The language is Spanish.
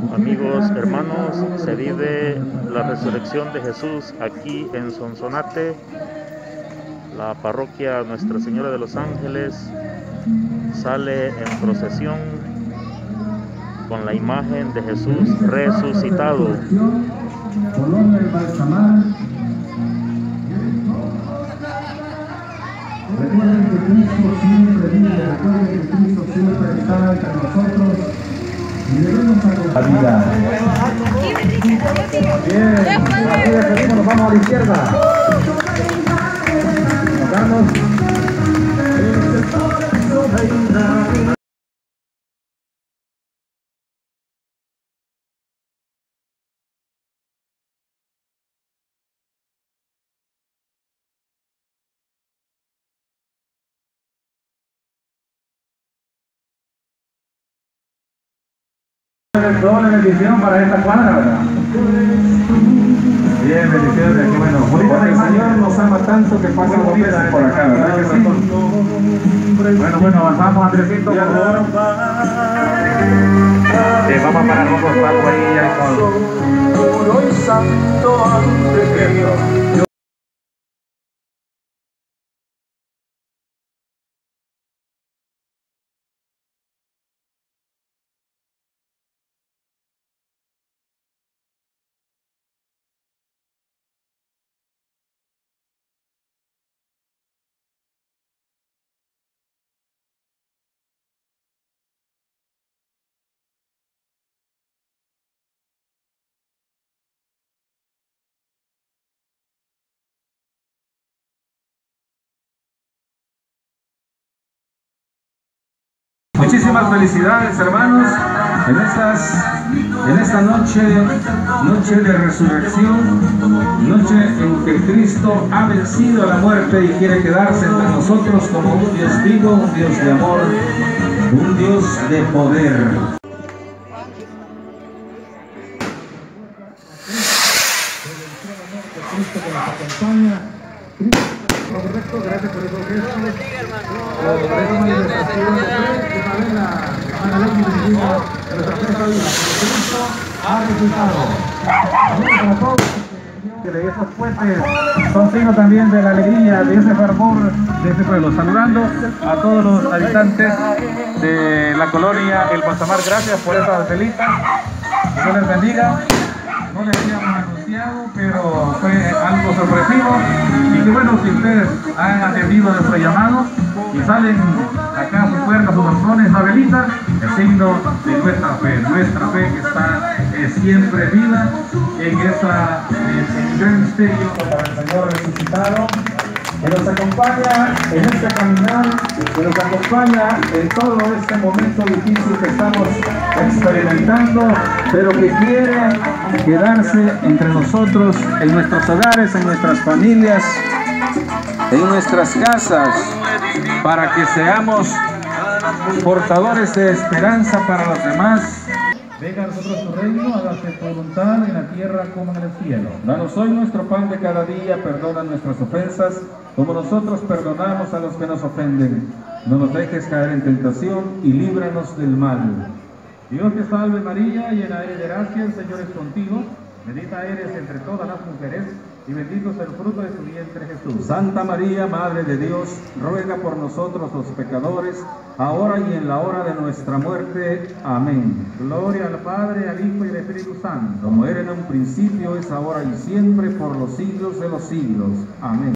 Amigos, hermanos, se vive la resurrección de Jesús aquí en Sonsonate. La parroquia Nuestra Señora de los Ángeles sale en procesión con la imagen de Jesús resucitado. Colonia El Balsamar. Recuerden que Cristo siempre vive, recuerden que Cristo siempre está entre nosotros y debemos acompañar la vida. Bien, así despedimos, nos vamos a la izquierda. Nos vamos. Doble bendición para esta cuadra, ¿verdad? Bien, bendiciones de aquí, bueno, porque el Señor nos ama tanto que pasa dos veces por acá, ¿verdad que sí? Bueno, avanzamos, Andresito, por favor. Vamos a parar un poco ahí ya con... Puro y santo ante Dios. Muchísimas felicidades, hermanos, en esta noche de resurrección, noche en que Cristo ha vencido a la muerte y quiere quedarse entre nosotros como un Dios vivo, un Dios de amor, un Dios de poder. Cristo que nos acompaña. Correcto, gracias por esos gestos. Por esa manifestación de fe, que también la hermana Leti bendiga nuestra fiesta viva, porque Cristo ha resucitado. Amén para todos. Que esos puentes son signos también de la alegría, de ese fervor de este pueblo. Saludando a todos los habitantes de la colonia El Balsamar, gracias por esas velitas. Que Dios les bendiga. No les habíamos anunciado, pero fue algo sorpresivo y que bueno que ustedes han atendido a nuestro llamado y salen acá a su puerta, a sus balcones, esa velita, el signo de nuestra fe que está siempre viva en el gran misterio para el Señor resucitado, que nos acompaña en este caminar, que nos acompaña en todo este momento difícil que estamos experimentando, pero que quiere quedarse entre nosotros, en nuestros hogares, en nuestras familias, en nuestras casas, para que seamos portadores de esperanza para los demás. Venga a nosotros tu reino, hágase tu voluntad en la tierra como en el cielo. Danos hoy nuestro pan de cada día, perdona nuestras ofensas, como nosotros perdonamos a los que nos ofenden. No nos dejes caer en tentación y líbranos del mal. Dios te salve María, llena eres de gracia, el Señor es contigo. Bendita eres entre todas las mujeres, y bendito es el fruto de tu vientre Jesús. Santa María, Madre de Dios, ruega por nosotros los pecadores, ahora y en la hora de nuestra muerte. Amén. Gloria al Padre, al Hijo y al Espíritu Santo, como era en un principio, es ahora y siempre, por los siglos de los siglos. Amén.